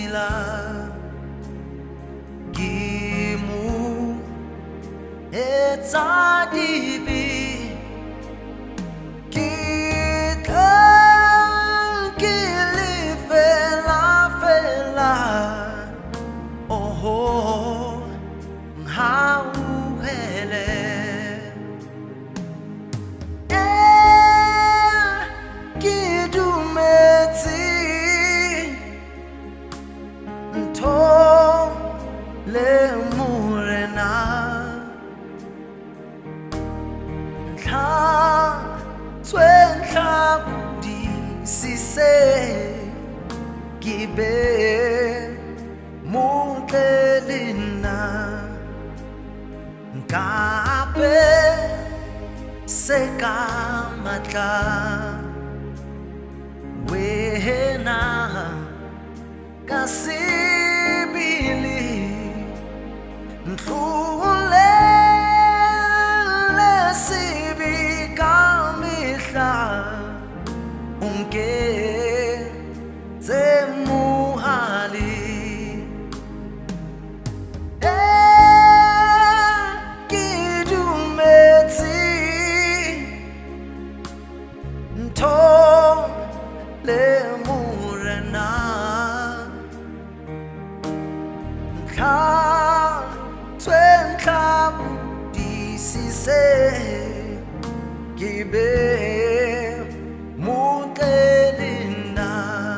sila Gimu Etadibi Kita Gili Fela Fela Oh How Hele Le morena Tha Tswen tha Di Sise Gibe Montelina Ngabe Sekamatla Wena Kasibili Nhlule lesibi kamihla unke zemuhali Kidumeti Nto le murena Sise Gibe Mutelina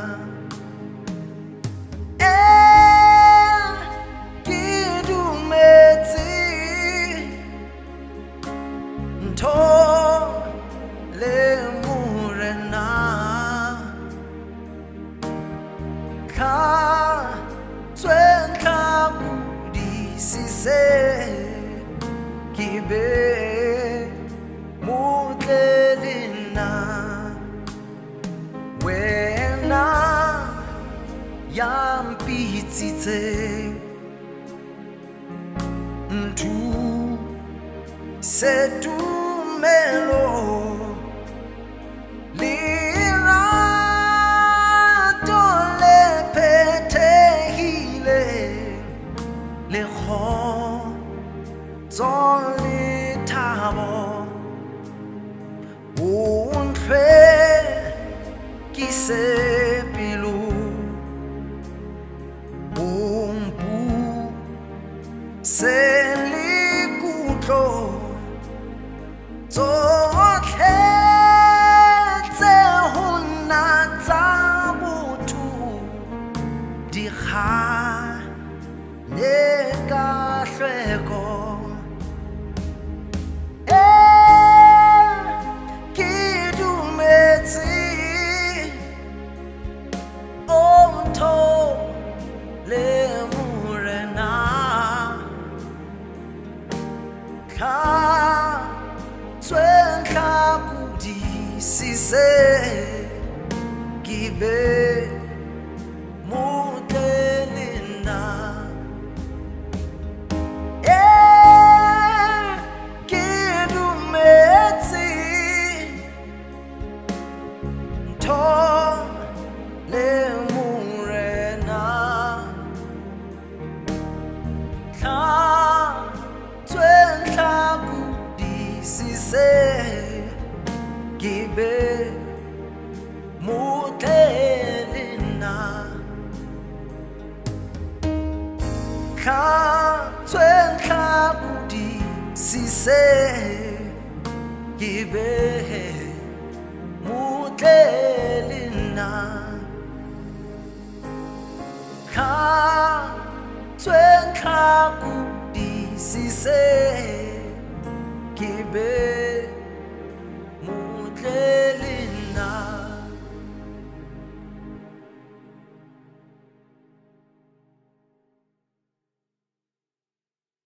Kidumeti Nto Le Murena Ka Tswen Kabudi Sise Gibe Mutelina Wena Yampitite Ntu Setumelo Lira Dole Pete Hile Leho Zoli Tabo Unfe Kise Pilu Umpu Seli Kutlo Zotle Zehuna Zabutu Dikha Neka Hleko Sise Gibe Mutelina Kidumeti To Le Murena Ka Tswen tha Budi Sise Gibe Mutelina Ka Tswen tha Budi Sise Gibe Mutelina Ka Tswen tha Budi Sise Gibe